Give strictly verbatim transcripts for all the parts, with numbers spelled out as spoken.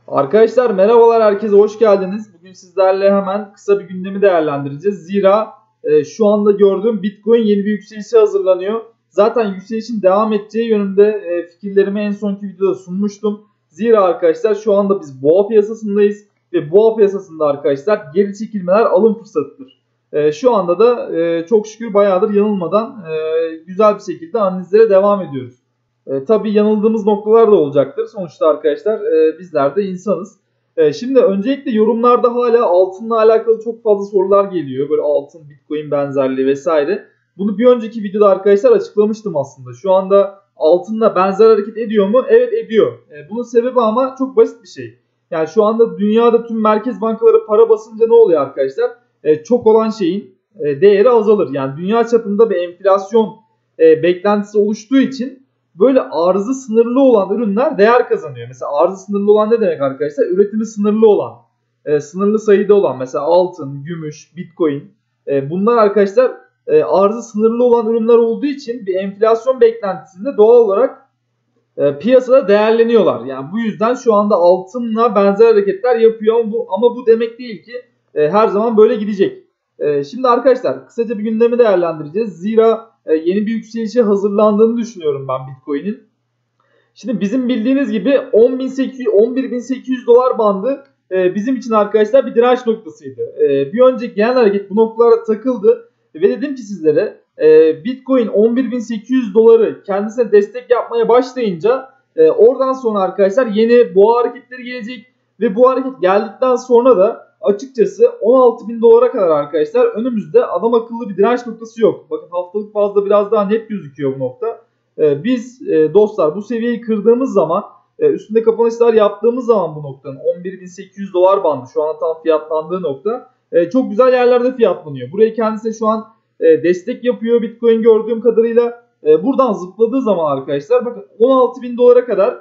Arkadaşlar merhabalar, herkese hoş geldiniz. Bugün sizlerle hemen kısa bir gündemi değerlendireceğiz. Zira e, şu anda gördüğüm Bitcoin yeni bir yükselişe hazırlanıyor. Zaten yükselişin devam edeceği yönünde e, fikirlerimi en sonki videoda sunmuştum. Zira arkadaşlar şu anda biz boğa piyasasındayız ve boğa piyasasında arkadaşlar geri çekilmeler alım fırsatıdır. E, şu anda da e, çok şükür bayağıdır yanılmadan e, güzel bir şekilde analizlere devam ediyoruz. E, tabii yanıldığımız noktalar da olacaktır. Sonuçta arkadaşlar e, bizler de insanız. E, şimdi öncelikle yorumlarda hala altınla alakalı çok fazla sorular geliyor. Böyle altın, Bitcoin benzerliği vesaire. Bunu bir önceki videoda arkadaşlar açıklamıştım aslında. Şu anda altınla benzer hareket ediyor mu? Evet, ediyor. E, bunun sebebi ama çok basit bir şey. Yani şu anda dünyada tüm merkez bankaları para basınca ne oluyor arkadaşlar? E, çok olan şeyin e, değeri azalır. Yani dünya çapında bir enflasyon e, beklentisi oluştuğu için böyle arzı sınırlı olan ürünler değer kazanıyor. Mesela arzı sınırlı olan ne demek arkadaşlar? Üretimi sınırlı olan, e, sınırlı sayıda olan mesela altın, gümüş, bitcoin. E, bunlar arkadaşlar e, arzı sınırlı olan ürünler olduğu için bir enflasyon beklentisinde doğal olarak e, piyasada değerleniyorlar. Yani bu yüzden şu anda altınla benzer hareketler yapıyor ama bu, ama bu demek değil ki e, her zaman böyle gidecek. E, şimdi arkadaşlar kısaca bir gündemi değerlendireceğiz. Zira yeni bir yükselişe hazırlandığını düşünüyorum ben Bitcoin'in. Şimdi bizim bildiğiniz gibi on bin sekiz yüz, on bir bin sekiz yüz dolar bandı bizim için arkadaşlar bir direnç noktasıydı. Bir önceki genel hareket bu noktalara takıldı ve dedim ki sizlere Bitcoin on bir bin sekiz yüz doları kendisine destek yapmaya başlayınca oradan sonra arkadaşlar yeni boğa hareketleri gelecek ve bu hareket geldikten sonra da açıkçası on altı bin dolara kadar arkadaşlar önümüzde adam akıllı bir direnç noktası yok. Bakın haftalık bazda biraz daha net gözüküyor bu nokta. Ee, biz e, dostlar bu seviyeyi kırdığımız zaman e, üstünde kapanışlar yaptığımız zaman bu noktanın on bir bin sekiz yüz dolar bandı şu an tam fiyatlandığı nokta e, çok güzel yerlerde fiyatlanıyor. Burayı kendisi şu an e, destek yapıyor Bitcoin gördüğüm kadarıyla. E, buradan zıpladığı zaman arkadaşlar bakın on altı bin dolara kadar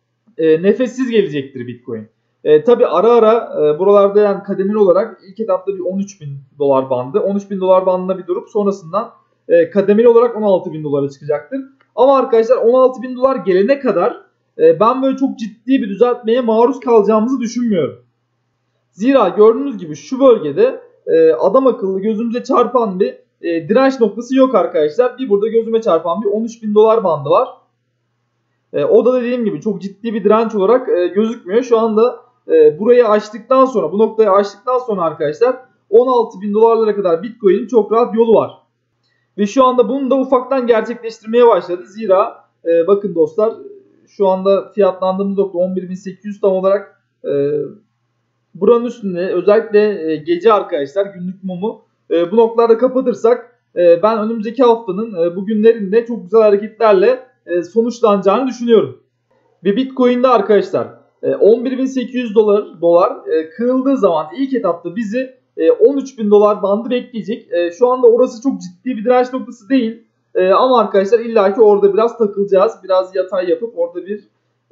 e, nefessiz gelecektir Bitcoin. E, tabii ara ara e, buralarda yani kademeli olarak ilk etapta bir on üç bin dolar bandı. on üç bin dolar bandına bir durup sonrasından e, kademeli olarak on altı bin dolara çıkacaktır. Ama arkadaşlar on altı bin dolar gelene kadar e, ben böyle çok ciddi bir düzeltmeye maruz kalacağımızı düşünmüyorum. Zira gördüğünüz gibi şu bölgede e, adam akıllı gözümüze çarpan bir e, direnç noktası yok arkadaşlar. Bir burada gözüme çarpan bir on üç bin dolar bandı var. E, o da dediğim gibi çok ciddi bir direnç olarak e, gözükmüyor. Şu anda e, burayı açtıktan sonra, bu noktayı açtıktan sonra arkadaşlar on altı bin dolarlara kadar Bitcoin'in çok rahat yolu var. Ve şu anda bunu da ufaktan gerçekleştirmeye başladı. Zira e, bakın dostlar şu anda fiyatlandığımız nokta on bir bin sekiz yüz tam olarak e, buranın üstünde özellikle e, gece arkadaşlar günlük mumu e, bu noktalarda kapatırsak e, ben önümüzdeki haftanın e, bugünlerinde çok güzel hareketlerle e, sonuçlanacağını düşünüyorum. Ve Bitcoin'de arkadaşlar e, on bir bin sekiz yüz dolar dolar e, kırıldığı zaman ilk etapta bizi e, on üç bin dolar bandı bekleyecek. E, şu anda orası çok ciddi bir direnç noktası değil. E, ama arkadaşlar illaki orada biraz takılacağız. Biraz yatay yapıp orada bir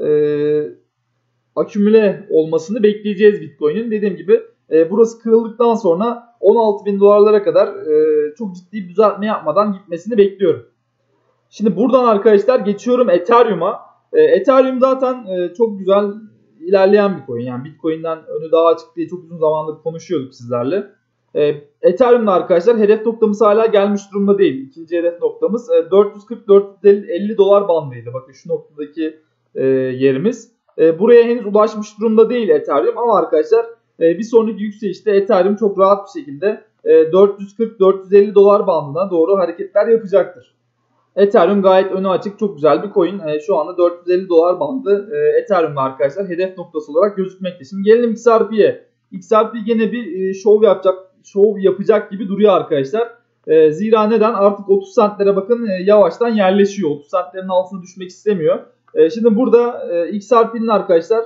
e, akümüle olmasını bekleyeceğiz Bitcoin'in. Dediğim gibi e, burası kırıldıktan sonra on altı bin dolarlara kadar e, çok ciddi bir düzeltme yapmadan gitmesini bekliyorum. Şimdi buradan arkadaşlar geçiyorum Ethereum'a. E, Ethereum zaten e, çok güzel ilerleyen bir coin. Yani Bitcoin'den önü daha açık diye çok uzun zamandır konuşuyorduk sizlerle. E, Ethereum'da arkadaşlar hedef noktamız hala gelmiş durumda değil. İkinci hedef noktamız e, dört yüz kırk dört yüz elli dolar bandıydı. Bakın şu noktadaki e, yerimiz. E, buraya henüz ulaşmış durumda değil Ethereum ama arkadaşlar e, bir sonraki yükselişte Ethereum çok rahat bir şekilde e, dört yüz kırk dört yüz elli dolar bandına doğru hareketler yapacaktır. Ethereum gayet önü açık, çok güzel bir coin. E, şu anda dört yüz elli dolar bandı e, Ethereum'da arkadaşlar hedef noktası olarak gözükmekte. Şimdi gelelim X R P'ye. X R P gene bir e, şov yapacak, şov yapacak gibi duruyor arkadaşlar. E, zira neden? Artık otuz centlere bakın e, yavaştan yerleşiyor. otuz centlerin altına düşmek istemiyor. E, şimdi burada e, X R P'nin arkadaşlar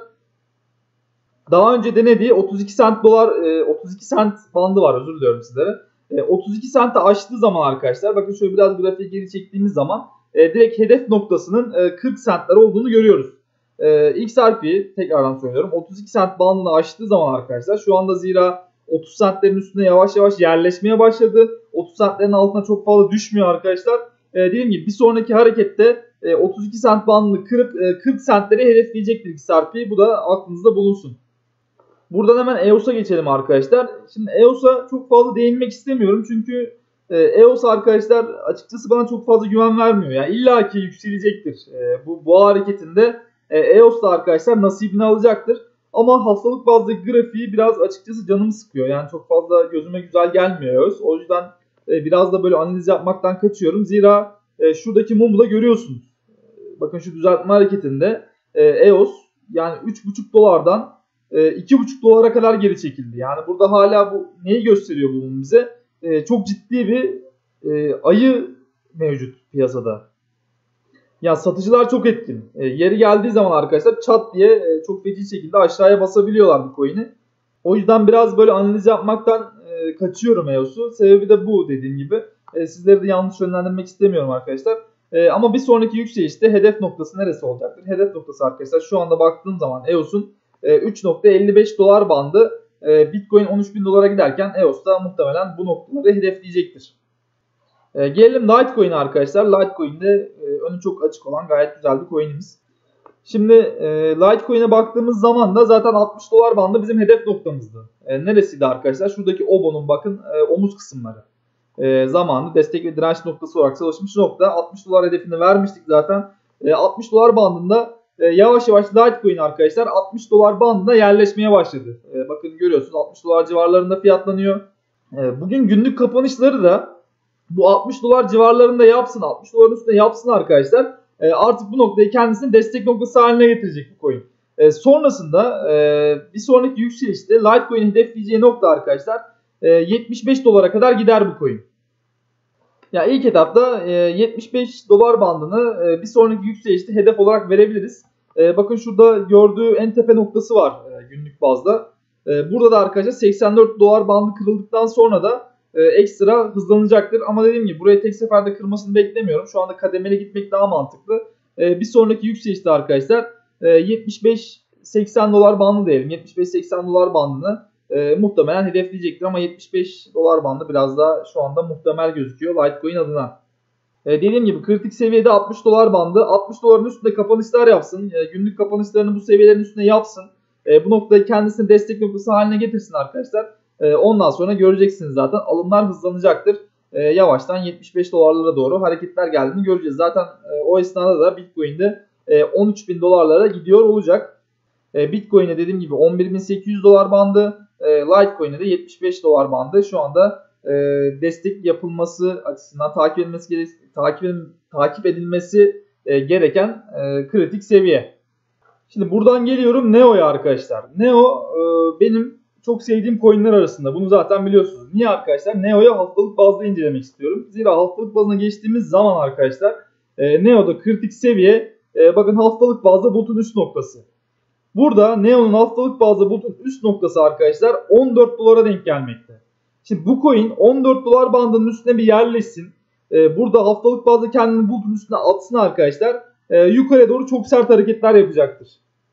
daha önce denediği otuz iki cent dolar, e, otuz iki cent bandı var, özür diliyorum sizlere. otuz iki sente aştığı zaman arkadaşlar bakın şöyle biraz grafiği geri çektiğimiz zaman e, direkt hedef noktasının e, kırk centler olduğunu görüyoruz. E, X R P tekrardan söylüyorum otuz iki cent bandını aştığı zaman arkadaşlar şu anda zira otuz centlerin üstüne yavaş yavaş yerleşmeye başladı. otuz centlerin altına çok fazla düşmüyor arkadaşlar. E, dediğim gibi bir sonraki harekette e, otuz iki cent bandını kırıp e, kırk centleri hedefleyecektir X R P. Bu da aklınızda bulunsun. Buradan hemen E O S''a geçelim arkadaşlar. Şimdi E O S''a çok fazla değinmek istemiyorum çünkü E O S arkadaşlar açıkçası bana çok fazla güven vermiyor. Yani illa ki yükselecektir. E, bu boğa hareketinde E O S da arkadaşlar nasibini alacaktır. Ama haftalık bazdaki grafiği biraz açıkçası canımı sıkıyor. Yani çok fazla gözüme güzel gelmiyor E O S. O yüzden e, biraz da böyle analiz yapmaktan kaçıyorum. Zira e, şuradaki mumu da görüyorsunuz. Bakın şu düzeltme hareketinde e, E O S yani üç buçuk dolardan e, iki buçuk dolara kadar geri çekildi. Yani burada hala bu neyi gösteriyor bu mum bize? E, çok ciddi bir e, ayı mevcut piyasada. Ya satıcılar çok etkin. E, yeri geldiği zaman arkadaşlar çat diye e, çok feci şekilde aşağıya basabiliyorlar bu coin'i. O yüzden biraz böyle analiz yapmaktan e, kaçıyorum E O S'u. Sebebi de bu dediğim gibi. E, sizleri de yanlış yönlendirmek istemiyorum arkadaşlar. E, ama bir sonraki yükselişte hedef noktası neresi olacaktır? Hedef noktası arkadaşlar şu anda baktığım zaman E O S'un e, üç nokta elli beş dolar bandı. E, Bitcoin on üç bin dolara giderken E O S da muhtemelen bu noktaları hedefleyecektir. E, gelelim Litecoin'e arkadaşlar. Litecoin'de e, önü çok açık olan gayet güzel bir coin'imiz. Şimdi e, Litecoin'e baktığımız zaman da zaten altmış dolar bandı bizim hedef noktamızdı. E, neresiydi arkadaşlar? Şuradaki Obo'nun bakın e, omuz kısımları. E, zamanı destek ve direnç noktası olarak çalışmış nokta. altmış dolar hedefini vermiştik zaten. E, altmış dolar bandında e, yavaş yavaş Litecoin arkadaşlar altmış dolar bandında yerleşmeye başladı. E, bakın görüyorsunuz altmış dolar civarlarında fiyatlanıyor. E, bugün günlük kapanışları da bu altmış dolar civarlarında yapsın, altmış doların üstünde yapsın arkadaşlar. E, artık bu noktayı kendisinin destek noktası haline getirecek bu coin. E, sonrasında e, bir sonraki yükselişte Litecoin'in hedefleyeceği nokta arkadaşlar e, yetmiş beş dolara kadar gider bu coin. Ya ilk etapta e, yetmiş beş dolar bandını e, bir sonraki yükselişte hedef olarak verebiliriz. E, bakın şurada gördüğü en tepe noktası var e, günlük bazda. E, burada da arkadaşlar seksen dört dolar bandı kırıldıktan sonra da e, ekstra hızlanacaktır. Ama dediğim gibi burayı tek seferde kırmasını beklemiyorum. Şu anda kademeli gitmek daha mantıklı. E, bir sonraki yükselişte arkadaşlar e, yetmiş beş seksen dolar bandı diyelim. yetmiş beş seksen dolar bandını e, muhtemelen hedefleyecektir. Ama yetmiş beş dolar bandı biraz daha şu anda muhtemel gözüküyor Litecoin adına. E, dediğim gibi kritik seviyede altmış dolar bandı. altmış doların üstünde kapanışlar yapsın. E, günlük kapanışlarını bu seviyelerin üstüne yapsın. E, bu noktayı kendisine destek noktası haline getirsin arkadaşlar. E, ondan sonra göreceksiniz zaten alımlar hızlanacaktır. E, yavaştan yetmiş beş dolarlara doğru hareketler geldiğini göreceğiz. Zaten e, o esnada da Bitcoin'de e, on üç bin dolarlara gidiyor olacak. E, Bitcoin'e dediğim gibi on bir bin sekiz yüz dolar bandı. E, Litecoin'e de yetmiş beş dolar bandı. Şu anda e, destek yapılması açısından takip edilmesi takip, takip edilmesi e, gereken e, kritik seviye. Şimdi buradan geliyorum Neo'ya arkadaşlar. Neo e, benim çok sevdiğim coinler arasında. Bunu zaten biliyorsunuz. Niye arkadaşlar? Neo'ya haftalık bazda incelemek istiyorum. Zira haftalık bazına geçtiğimiz zaman arkadaşlar e, Neo'da kritik seviye e, bakın haftalık bazda bulutun üst noktası. Burada Neo'nun haftalık bazda bulutun üst noktası arkadaşlar on dört dolara denk gelmekte. Şimdi bu coin on dört dolar bandının üstüne bir yerleşsin. E, burada haftalık bazda kendini bulutun üstüne atsın arkadaşlar. E, yukarıya doğru çok sert hareketler yapacaktır.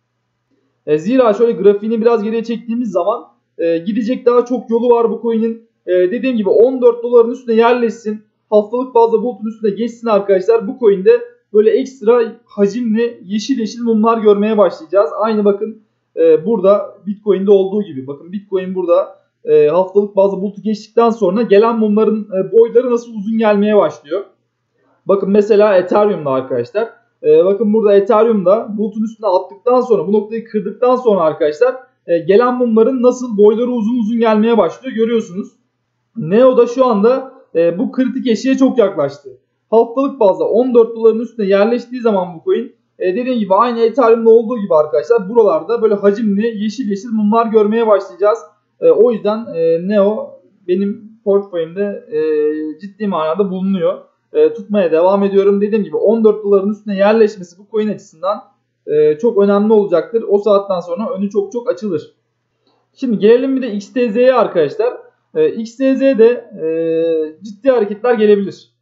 E, zira şöyle grafiğini biraz geriye çektiğimiz zaman e, gidecek daha çok yolu var bu coin'in. E, dediğim gibi on dört doların üstüne yerleşsin. Haftalık bazda bulutun üstüne geçsin arkadaşlar. Bu coin'de böyle ekstra hacimli yeşil yeşil mumlar görmeye başlayacağız. Aynı bakın e, burada Bitcoin'de olduğu gibi. Bakın Bitcoin burada e, haftalık bazda bulutu geçtikten sonra gelen mumların e, boyları nasıl uzun gelmeye başlıyor. Bakın mesela Ethereum'da arkadaşlar. E, bakın burada Ethereum'da bulutun üstüne attıktan sonra bu noktayı kırdıktan sonra arkadaşlar e, gelen mumların nasıl boyları uzun uzun gelmeye başlıyor görüyorsunuz. Neo'da şu anda e, bu kritik eşiğe çok yaklaştı. Haftalık bazda on dört doların üstüne yerleştiği zaman bu coin e, dediğim gibi aynı Ethereum'da olduğu gibi arkadaşlar buralarda böyle hacimli yeşil yeşil mumlar görmeye başlayacağız. E, o yüzden e, Neo benim portföyümde e, ciddi manada bulunuyor. E, tutmaya devam ediyorum. Dediğim gibi on dört doların üstüne yerleşmesi bu coin açısından e, çok önemli olacaktır. O saatten sonra önü çok çok açılır. Şimdi gelelim bir de X T Z'ye arkadaşlar. E, X T Z'de e, ciddi hareketler gelebilir.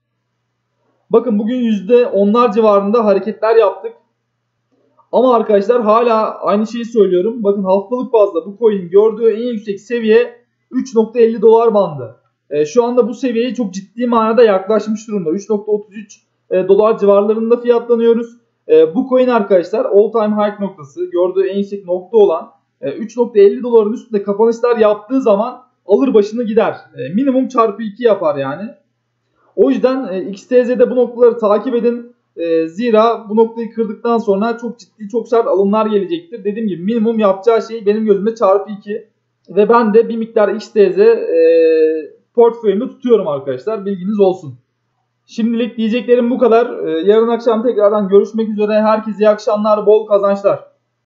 Bakın bugün yüzde onlar civarında hareketler yaptık. Ama arkadaşlar hala aynı şeyi söylüyorum. Bakın haftalık bazda bu coin gördüğü en yüksek seviye üç nokta elli dolar bandı. E, şu anda bu seviyeye çok ciddi manada yaklaşmış durumda. üç nokta otuz üç e, dolar civarlarında fiyatlanıyoruz. E, bu coin arkadaşlar all time high noktası gördüğü en yüksek nokta olan e, üç nokta elli doların üstünde kapanışlar yaptığı zaman alır başını gider. E, minimum çarpı iki yapar yani. O yüzden e, X T Z'de bu noktaları takip edin. E, zira bu noktayı kırdıktan sonra çok ciddi, çok sert alımlar gelecektir. Dediğim gibi minimum yapacağı şey benim gözümde çarpı iki. Ve ben de bir miktar X T Z e, portföyümde tutuyorum arkadaşlar. Bilginiz olsun. Şimdilik diyeceklerim bu kadar. E, yarın akşam tekrardan görüşmek üzere. Herkese iyi akşamlar, bol kazançlar.